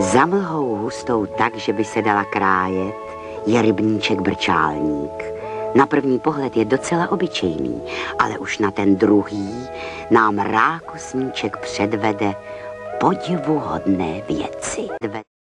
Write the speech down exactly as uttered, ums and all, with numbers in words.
Za mlhou hustou tak, že by se dala krájet, je rybníček Brčálník. Na první pohled je docela obyčejný, ale už na ten druhý nám rákosníček předvede podivuhodné věci.